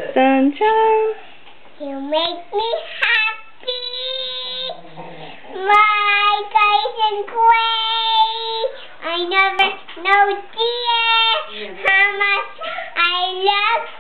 Sunshine. You make me happy. My guys and gray. I never know, dear, how much I love